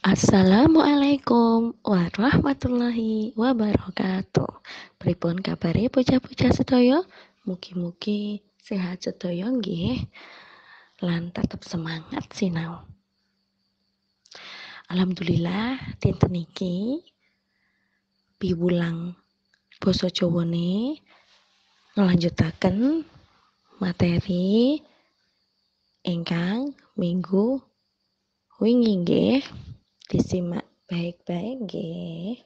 Assalamualaikum warahmatullahi wabarakatuh. Pripun kabare bocah-bocah sedaya? Mugi-mugi sehat sedaya nggih lan tetep semangat sinau. Alhamdulillah dinten iki piwulang basa Jawane nglanjutaken materi ingkang minggu wingi nggih. Disimak baik-baik nggih.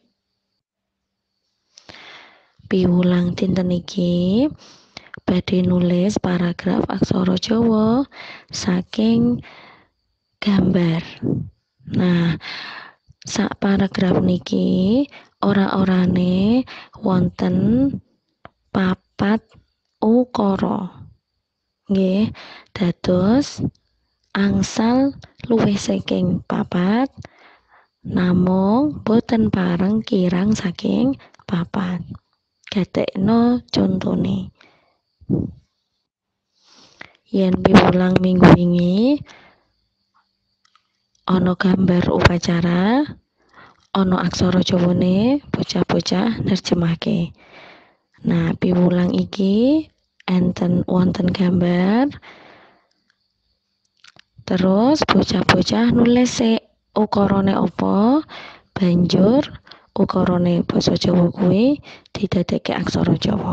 Piwulang dinten iki badhe nulis paragraf aksara Jawa saking gambar. Nah, sak paragraf niki ora-orane wonten papat ukara. Nggih, dados angsal luwih saking papat namung boten pareng kirang saking papat. Gatekno contone. Yen piwulang minggu wingi ana gambar upacara, ana aksara Jawane, bocah-bocah nerjemahke. Nah, piwulang iki wonten gambar. Terus bocah-bocah nulis ukarane apa, banjur ukarane basa Jawa kuwi didadekke aksara Jawa.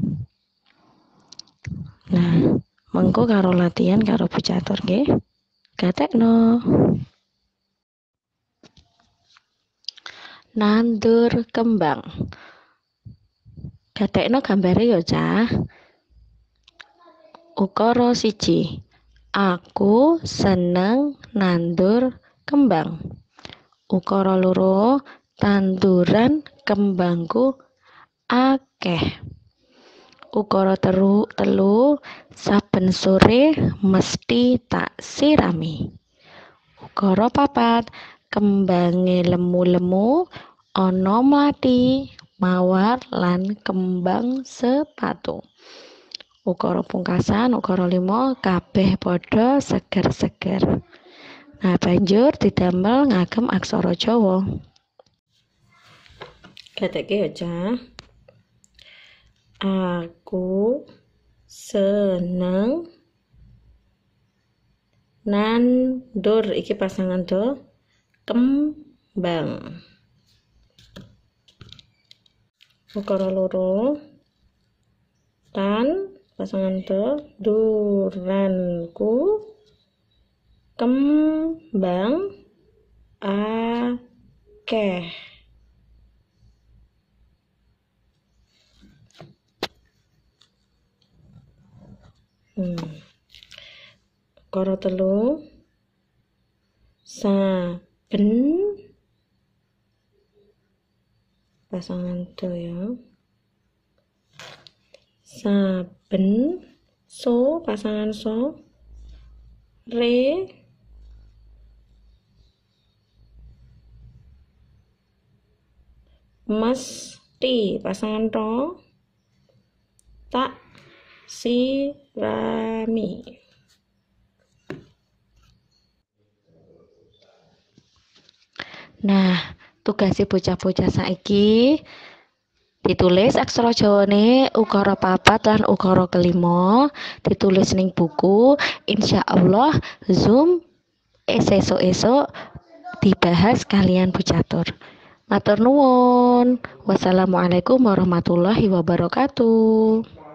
Nah, mengko karo latihan karo bucatur nggih. Gatekno. Nandur kembang. Gatekno gambare ya, Cah. Ukara 1. Aku seneng nandur kembang. Ukara 2. Tanduran kembangku akeh. Ukara 3. Saben sore mesti tak sirami. Ukara 4. Kembange lemu-lemu ana mlathi, mawar lan kembang sepatu. Ukara pungkasan, ukara 5. Kabeh padha seger-seger. Nah, banjur didamel ngagem aksara Jawa. Gatekke ya, Cah. Aku seneng nandur, iki pasangan do, kembang. Ukara 2. Tan, pasangan do, duranku kembang akeh. Ukara 3. Saben, pasangan do ya. Saben, so, pasangan so, re, mesti, pasangan to, tak sirami. Nah, tugas bocah-bocah saiki ditulis aksara Jawane ukara 4 lan ukara 5, ditulis ning buku. Insyaallah Zoom esuk-esuk dibahas kalian bucatur. Matur nuwun. Wassalamualaikum warahmatullahi wabarakatuh.